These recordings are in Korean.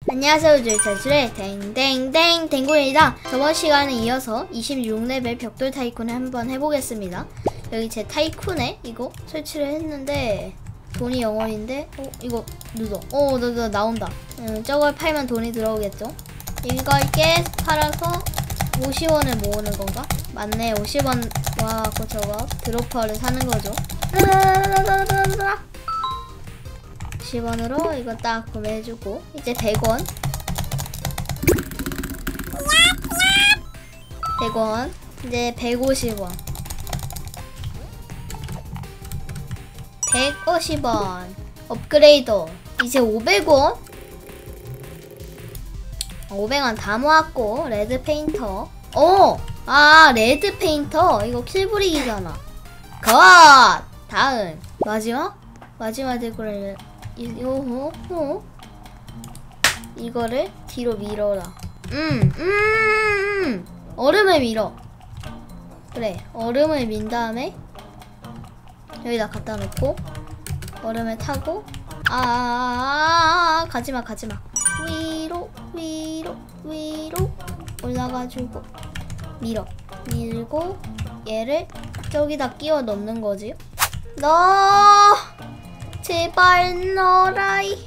안녕하세요. 주의차출의 댕댕댕 댕구입니다. 저번 시간에 이어서 26레벨 벽돌 타이쿤을 한번 해보겠습니다. 여기 제 타이쿤에 이거 설치를 했는데 돈이 0원인데 이거 누더 나온다. 저걸 팔면 돈이 들어오겠죠? 이걸 계속 팔아서 50원을 모으는 건가? 맞네, 50원. 와, 저거 드로퍼를 사는 거죠. 10원으로 이거 딱 구매해주고 이제 100원 100원 이제 150원 150원 업그레이더 이제 500원 500원 다 모았고 레드 페인터 레드 페인터 이거 킬브릭이잖아. 컷! 다음 마지막 데코레이션 이거를 뒤로 밀어라. 얼음을 밀어. 그래, 얼음을 민 다음에 여기다 갖다 놓고 얼음을 타고 가지마 위로 올라가지고 밀고 얘를 저기다 끼워 넣는 거지. 제발 넣어라이.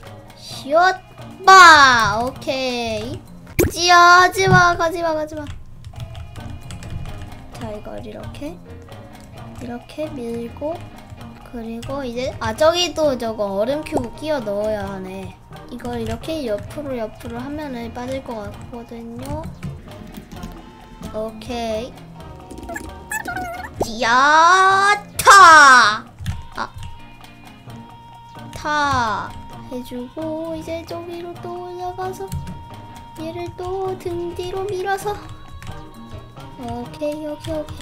슛바. 오케이. 하지마. 자, 이걸 이렇게 밀고, 그리고 이제 저기도 저거 얼음 큐브 끼워 넣어야 하네. 이걸 이렇게 옆으로 하면은 빠질 것 같거든요. 오케이. 타 해주고 이제 저기로 또 올라가서 얘를 또 등 뒤로 밀어서 오케이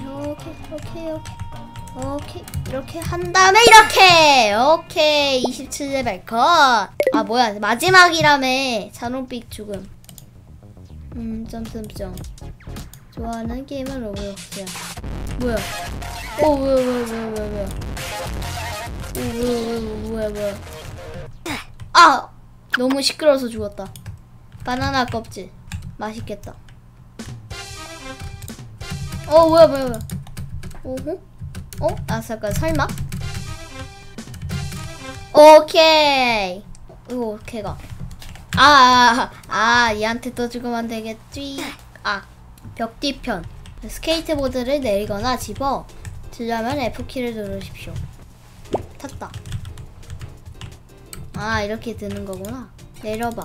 이렇게 한 다음에 이렇게 오케이 27레벨 컷. 뭐야, 마지막이라며. 자롱빛 죽음. 점점점 좋아하는 게임은 로블록스야. 뭐야? 뭐야. 너무 시끄러워서 죽었다. 바나나 껍질 맛있겠다. 뭐야. 잠깐, 설마? 오케이. 이거 어떻게 가? 얘한테 또 죽으면 안 되겠지. 벽 뒤편. 스케이트보드를 내리거나 집어 들려면 F키를 누르십시오. 탔다. 이렇게 드는 거구나. 내려봐.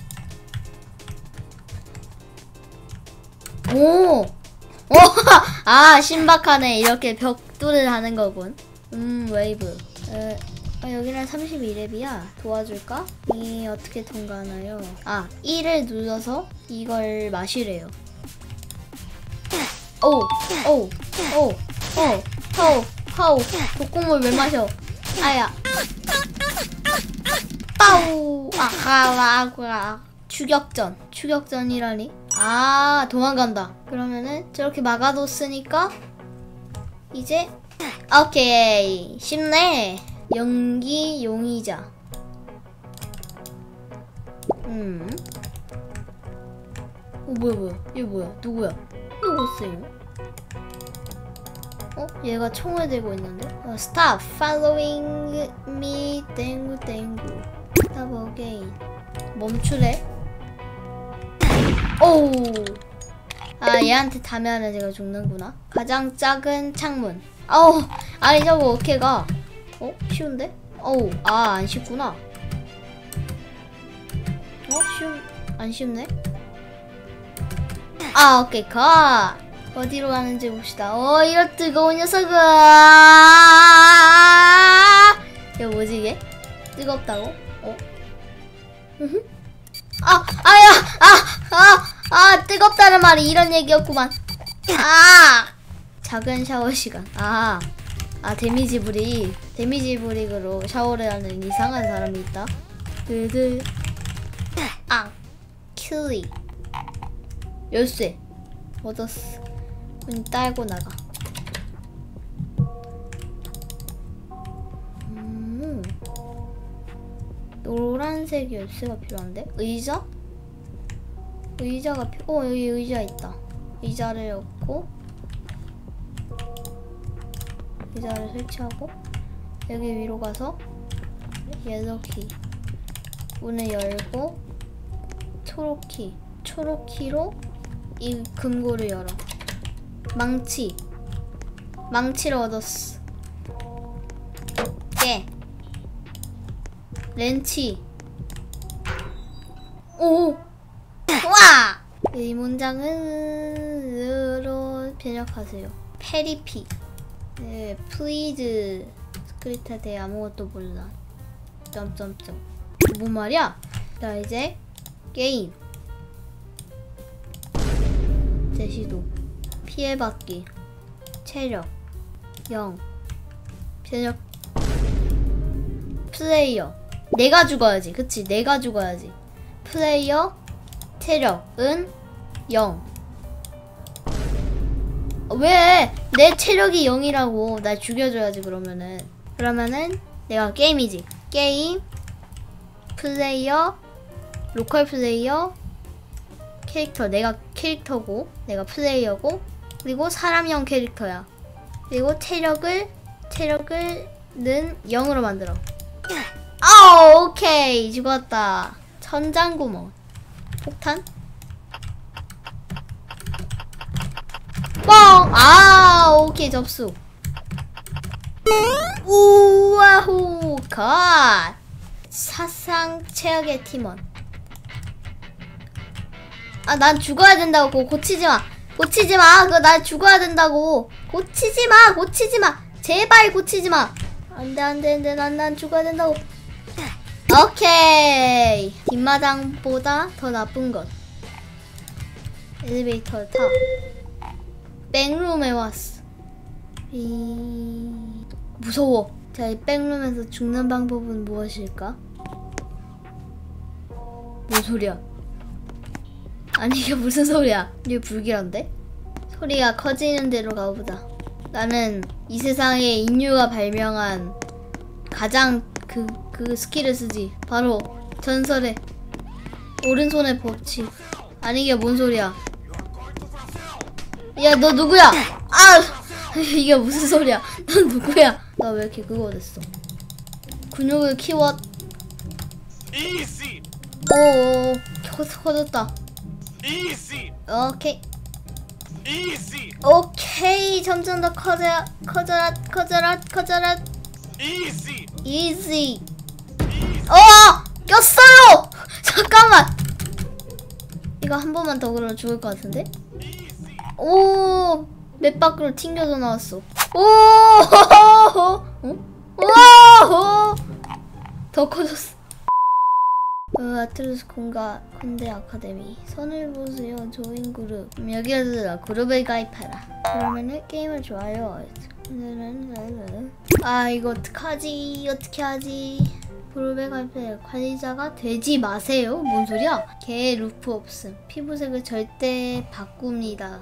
신박하네. 이렇게 벽돌을 하는 거군. 웨이브. 여기는 32렙이야. 도와줄까? 이 어떻게 통과하나요? 1을 눌러서 이걸 마시래요. 독극물 왜 마셔? 빠우. 추격전이라니? 도망간다. 그러면은 저렇게 막아뒀으니까 이제 오케이. 쉽네. 연기 용의자. 뭐야. 얘 뭐야? 누구야? 누구세요? 얘가 총을 들고 있는데? Stop following me. 땡구. Stop again. 멈추래? 얘한테 닿으면 제가 죽는구나. 가장 작은 창문. 아니 저거 어떻게 가? 쉬운데? 안 쉽구나. 안 쉽네? 오케이, 가. 어디로 가는지 봅시다. 이런 뜨거운 녀석은. 이거 뭐지 이게? 뜨겁다고? 뜨겁다는 말이 이런 얘기였구만. 작은 샤워 시간. 데미지 브릭으로 샤워를 하는 이상한 사람이 있다. 킬리. 열쇠 얻었어. 문 딸고 나가. 노란색 열쇠가 필요한데? 의자? 의자가 여기 의자 있다. 의자를 엮고 의자를 설치하고 여기 위로 가서 옐로키 문을 열고 초록키로 이 금고를 열어. 망치를 얻었어. 깨 렌치. 오! 와! 이 문장으로 번역하세요. 페리피. 네, 플리즈. 스크립트에 대해 아무것도 몰라. 점점점. 뭔 말이야? 자, 이제 게임. 제시도. 피해받기. 체력. 0. 변역. 플레이어. 내가 죽어야지. 그치? 내가 죽어야지. 플레이어. 체력은 0. 왜? 내 체력이 0이라고. 날 죽여줘야지. 그러면은 내가 게임이지. 게임 플레이어 로컬 플레이어 캐릭터. 내가 캐릭터고 내가 플레이어고 그리고 사람형 캐릭터야. 그리고 체력을 는 0으로 만들어. 오케이. 죽었다. 천장구멍. 폭탄? 뻥! 오케이. 접수. 우와호 컷. 사상 최악의 팀원. 난 죽어야 된다고. 그거 고치지마. 그거 나 죽어야 된다고. 고치지마. 제발 고치지마. 안돼. 난 죽어야 된다고. 오케이. 뒷마당보다 더 나쁜 것. 엘리베이터를 타. 백룸에 왔어. 무서워. 자, 이 백룸에서 죽는 방법은 무엇일까? 뭔 소리야? 아니, 이게 무슨 소리야? 이게 불길한데? 소리가 커지는 대로 가보자. 나는 이 세상에 인류가 발명한 가장 그 스킬을 쓰지. 바로 전설의 오른손의 법칙. 아니, 이게 뭔 소리야? 야, 너 누구야? 이게 무슨 소리야? 넌 누구야? 나 왜 이렇게 그거 됐어? 근육을 키워. 오, 커졌다. 오케이. 점점 더 커져라. 이지. 꼈어요. 잠깐만. 이거 한 번만 더 그러면 죽을 것 같은데? 오, 맵 밖으로 튕겨서 나왔어. 더 커졌어. 아틀러스 군대 아카데미. 선을 보세요. 조인 그룹. 여기서 그룹을 가입하라. 그러면은 게임을 좋아요. 이거 어떡하지? 어떻게 하지? 그룹에 가입해. 관리자가 되지 마세요. 뭔 소리야? 개 루프 없음. 피부색을 절대 바꿉니다.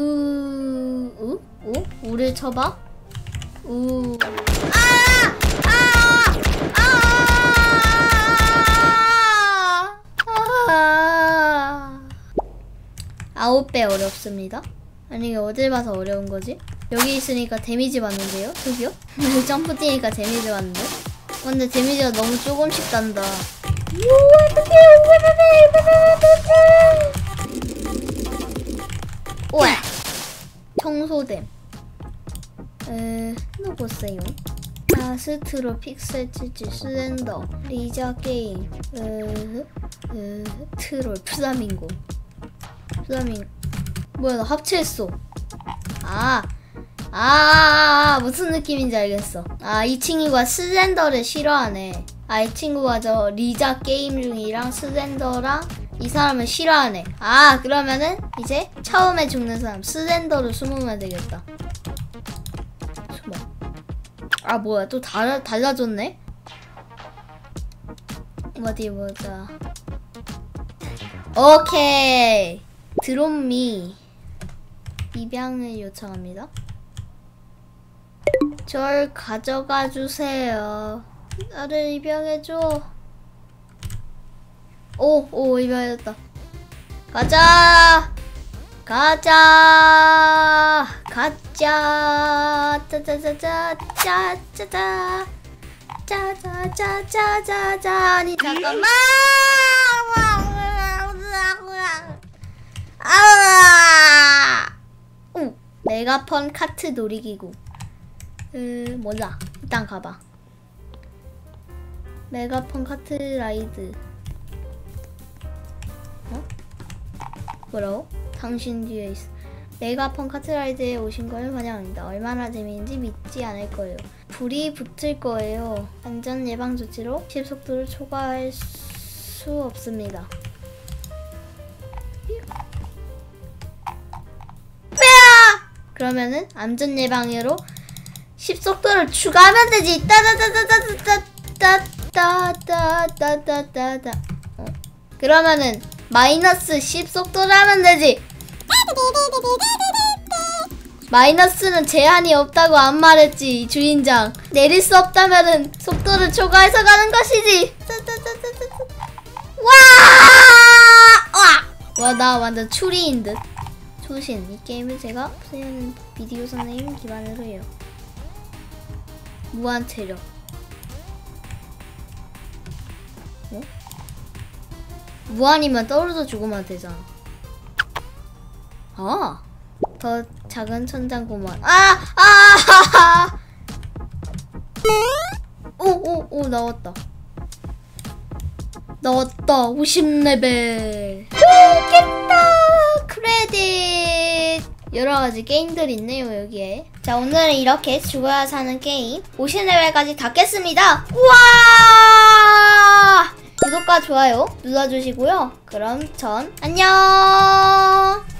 우를 쳐봐. 아홉 배 어렵습니다. 아니, 이게 어딜 봐서 어려운 거지? 여기 있으니까 데미지 받는데요? 저기요? 점프 뛰니까 데미지 받는데? 근데 데미지가 너무 조금씩 단다. 우와! 청소됨. 해보세요. 아스트로 픽셀 칠지 슬렌더 리자 게임 트롤 플라밍고. 뭐야, 나 합체했어. 무슨 느낌인지 알겠어. 이 친구가 슬렌더를 싫어하네. 이 친구가 저 리자 게임 중이랑 슬렌더랑 이 사람을 싫어하네. 그러면은 이제 처음에 죽는 사람 슬렌더로 숨으면 되겠다. 숨어. 뭐야, 또 달라졌네? 어디 보자. 오케이. 드롭미. 입양을 요청합니다. 절 가져가 주세요. 나를 입양해줘. 오, 입양했다. 가자. 가자. 가자. 짜자자자. 짜자자. 짜자자자자자. 아니 잠깐만. 오, 메가펀 카트 놀이기구. 몰라. 일단 가봐. 메가펀 카트 라이드. 어? 뭐라고? 당신 뒤에 있어. 메가펀 카트 라이드에 오신 걸 환영합니다. 얼마나 재미있는지 믿지 않을 거예요. 불이 붙을 거예요. 안전 예방 조치로 시속도를 초과할 수 없습니다. 그러면은 안전 예방으로 10속도를 추가하면 되지. 따다다다다다다다다다다다다. 그러면은 마이너스 10속도를 하면 되지. 마이너스는 제한이 없다고 안 말했지, 주인장. 내릴 수 없다면은 속도를 초과해서 가는 것이지. 와, 나 완전 추리인 듯. 초신. 이 게임을 제가 플레이하는 비디오 선생님 기반으로 해요. 무한 체력. 어? 무한이면 떨어져 죽으면 되잖아. 아, 더 작은 천장 고만. 오, 나왔다. 나왔다. 50레벨. 깼다. 크레딧. 여러가지 게임들이 있네요, 여기에. 자, 오늘은 이렇게 죽어야 사는 게임 50레벨까지 다 깼습니다. 우와! 구독과 좋아요 눌러주시고요. 그럼 전 안녕!